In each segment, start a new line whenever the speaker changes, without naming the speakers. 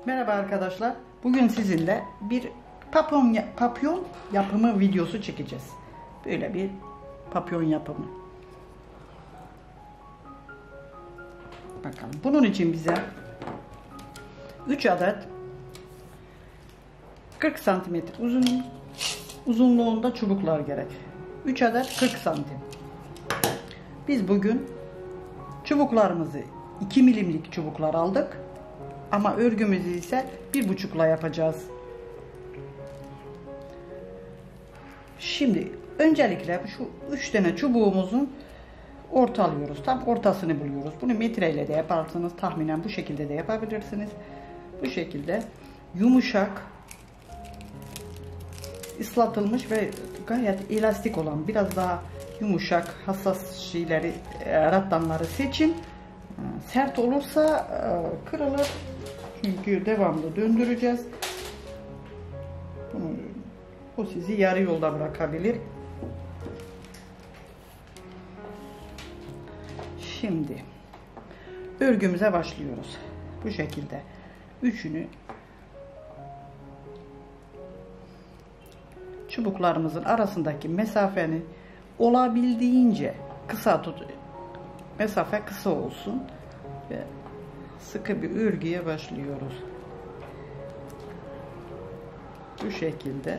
Merhaba arkadaşlar. Bugün sizinle bir papyon yapımı videosu çekeceğiz. Böyle bir papyon yapımı. Bakalım. Bunun için bize 3 adet 40 santimetre uzunluğunda çubuklar gerek. 3 adet 40 santim. Biz bugün çubuklarımızı 2 milimlik çubuklar aldık. Ama örgümüzü ise 1,5'la yapacağız. Şimdi öncelikle şu 3 tane çubuğumuzun ortalıyoruz. Tam ortasını buluyoruz. Bunu metreyle de yaparsınız. Tahminen bu şekilde de yapabilirsiniz. Bu şekilde yumuşak, ıslatılmış ve gayet elastik olan, biraz daha yumuşak, hassas şeyleri, rattanları seçin. Sert olursa kırılır. Çünkü devamlı döndüreceğiz. O sizi yarı yolda bırakabilir. Şimdi örgümüze başlıyoruz. Bu şekilde üçünü çubuklarımızın arasındaki mesafeni olabildiğince kısa tut. Mesafe kısa olsun ve sıkı bir örgüye başlıyoruz. Bu şekilde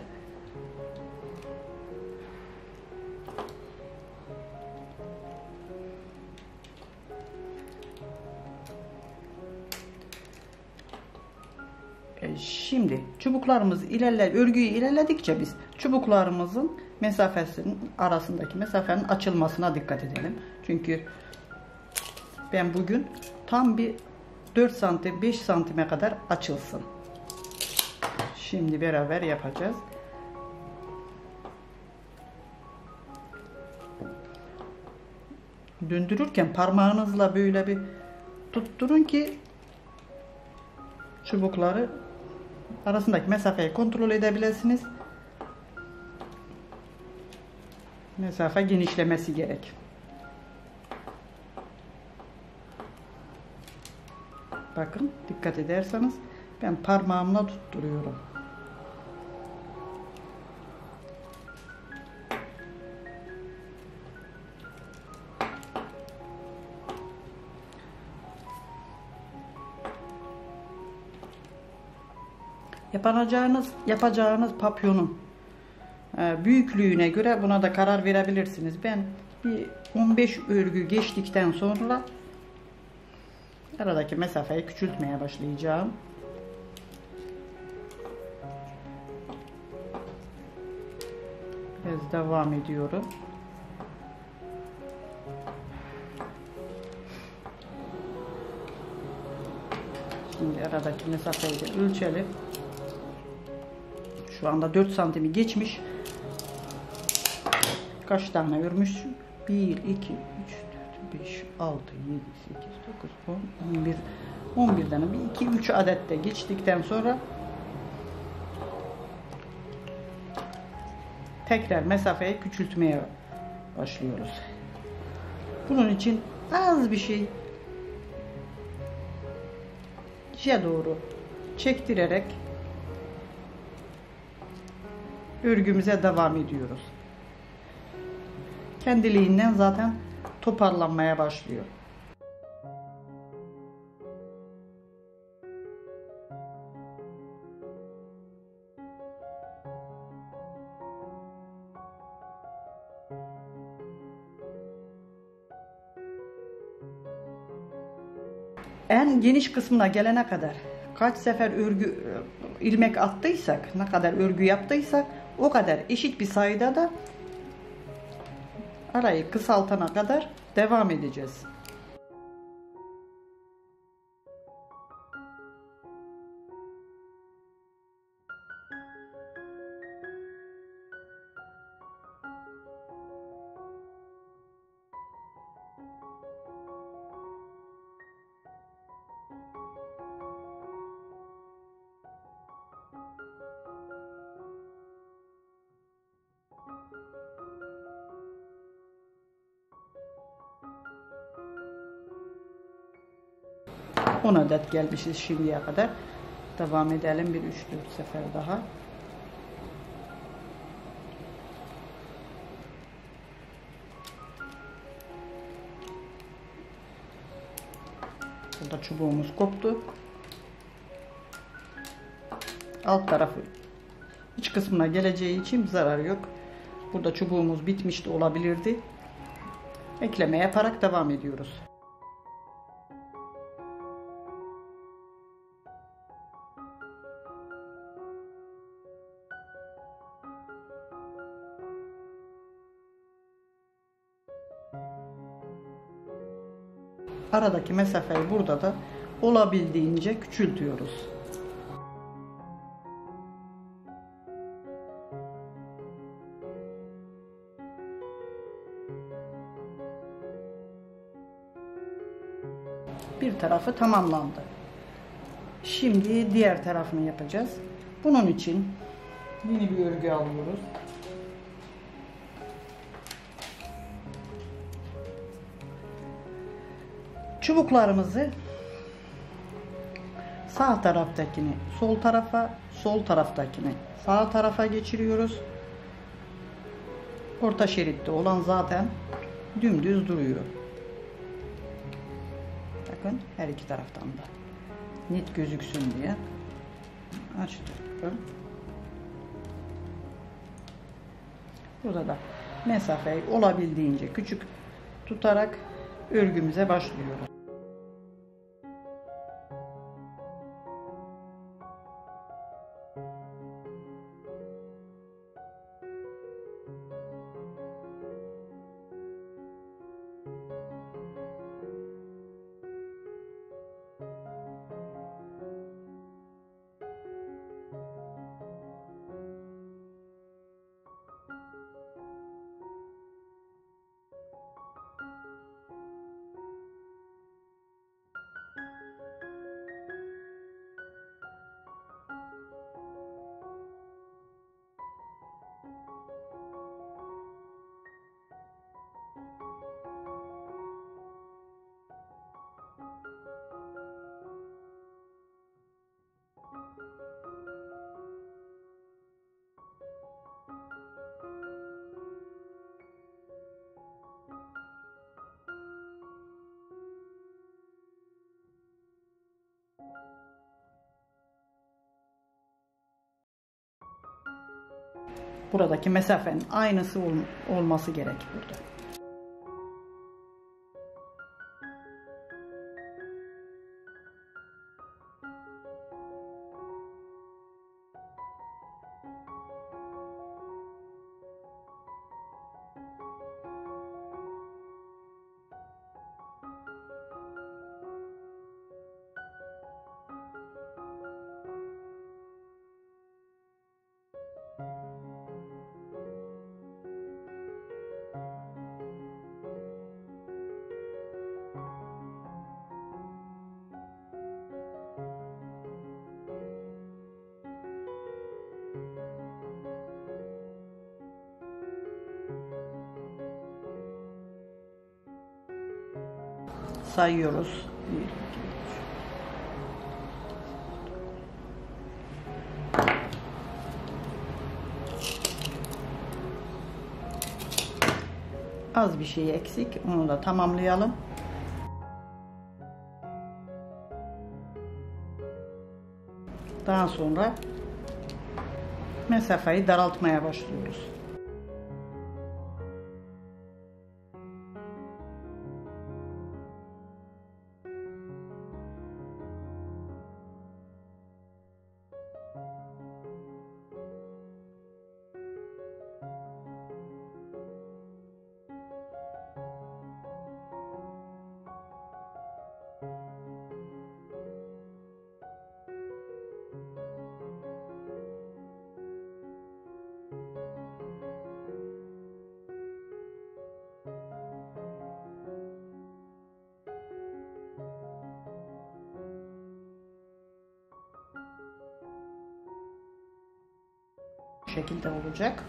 şimdi çubuklarımız örgüyü ilerledikçe biz çubuklarımızın mesafesinin arasındaki mesafenin açılmasına dikkat edelim. Çünkü ben bugün tam bir 4 santim 5 santime kadar açılsın. Şimdi beraber yapacağız. Döndürürken parmağınızla böyle bir tutturun ki çubukları arasındaki mesafeyi kontrol edebilirsiniz. Mesafe genişlemesi gerek. Bakın, dikkat ederseniz ben parmağımla tutturuyorum. Yapacağınız papyonun büyüklüğüne göre buna da karar verebilirsiniz. Ben bir 15 örgü geçtikten sonra aradaki mesafeyi küçültmeye başlayacağım. Biraz devam ediyorum. Şimdi aradaki mesafeyi de ölçelim. Şu anda 4 santimi geçmiş. Kaç tane örmüşsün? 1, 2, 3, 4, 5, 6, 7, 8, 9, 10, 11. 11 tane. 2, 3 adet de geçtikten sonra tekrar mesafeyi küçültmeye başlıyoruz. Bunun için az bir şey içe doğru çektirerek örgümüze devam ediyoruz. Kendiliğinden zaten toparlanmaya başlıyor. En geniş kısmına gelene kadar kaç sefer ilmek attıysak, ne kadar örgü yaptıysak o kadar eşit bir sayıda da arayı kısaltana kadar devam edeceğiz. On adet gelmişiz şimdiye kadar. Devam edelim bir 3-4 sefer daha. Burada çubuğumuz koptu. Alt tarafı iç kısmına geleceği için zarar yok. Burada çubuğumuz bitmiş de olabilirdi. Ekleme yaparak devam ediyoruz. Aradaki mesafeyi burada da olabildiğince küçültüyoruz. Bir tarafı tamamlandı. Şimdi diğer tarafını yapacağız. Bunun için yeni bir örgü alıyoruz. Çubuklarımızı sağ taraftakini sol tarafa, sol taraftakini sağ tarafa geçiriyoruz. Orta şeritte olan zaten dümdüz duruyor. Bakın her iki taraftan da net gözüksün diye açtım. Burada da mesafeyi olabildiğince küçük tutarak örgümüze başlıyoruz. Buradaki mesafenin aynısı olması gerek burada. Sayıyoruz. 1, 2, 3. Az bir şey eksik. Onu da tamamlayalım. Daha sonra mesafeyi daraltmaya başlıyoruz. Bu şekilde olacak.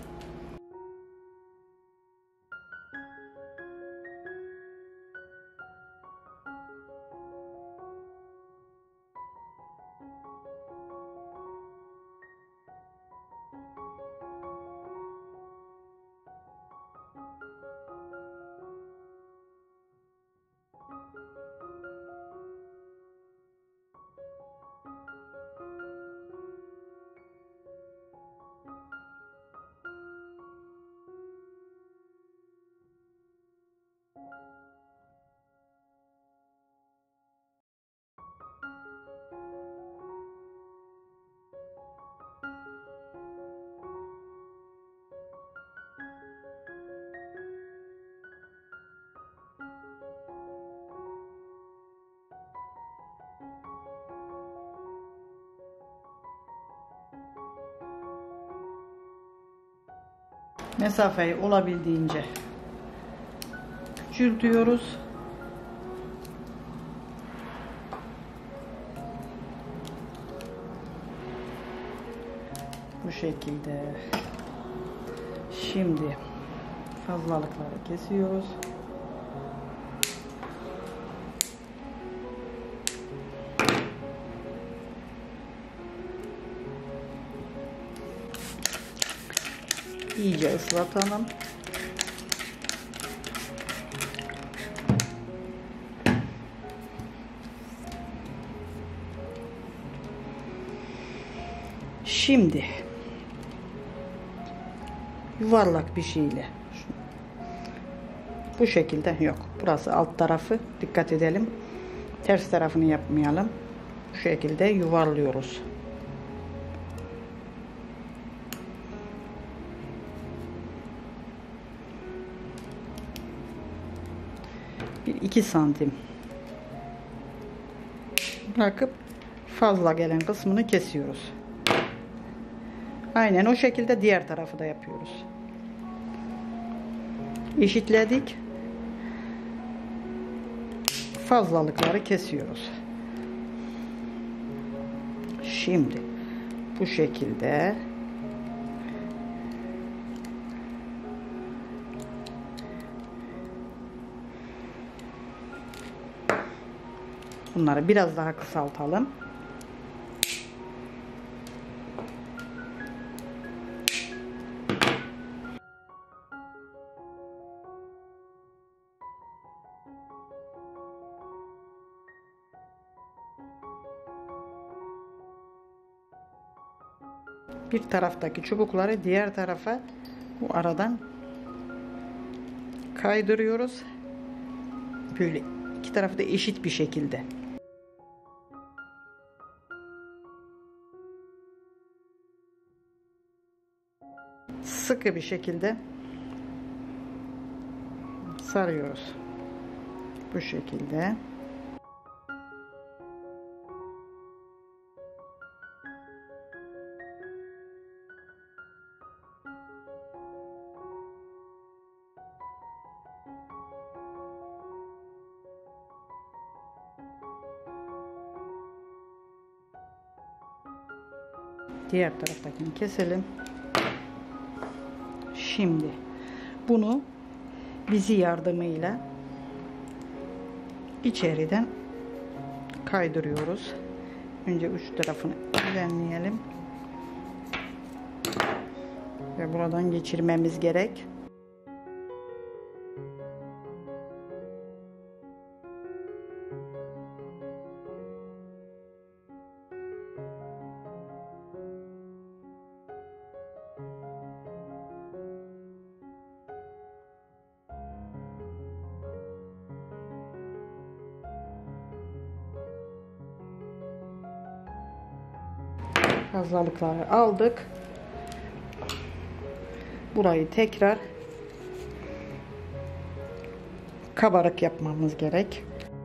Mesafeyi olabildiğince küçültüyoruz. Bu şekilde. Şimdi fazlalıkları kesiyoruz. İyice ıslatalım. Şimdi yuvarlak bir şeyle bu şekilde, yok burası alt tarafı, dikkat edelim, ters tarafını yapmayalım. Bu şekilde yuvarlıyoruz. Bir 2 santim bırakıp fazla gelen kısmını kesiyoruz. Aynen o şekilde diğer tarafı da yapıyoruz. Eşitledik. Fazlalıkları kesiyoruz. Şimdi bu şekilde bunları biraz daha kısaltalım. Bir taraftaki çubukları diğer tarafa bu aradan kaydırıyoruz. Böyle iki tarafı da eşit bir şekilde. Sıkı bir şekilde sarıyoruz. Bu şekilde. Diğer taraftakini keselim. Şimdi bunu bizi yardımıyla içeriden kaydırıyoruz. Önce uç tarafını düzenleyelim ve buradan geçirmemiz gerek. Fazlalıkları aldık. Burayı tekrar kabarık yapmamız gerek.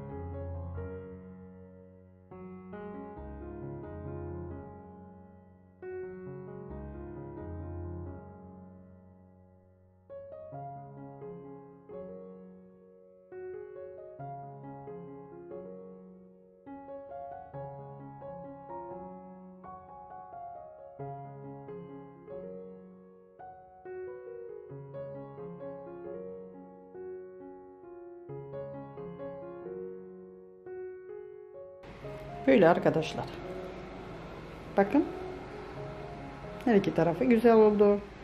Böyle arkadaşlar. Bakın. Her iki tarafı güzel oldu.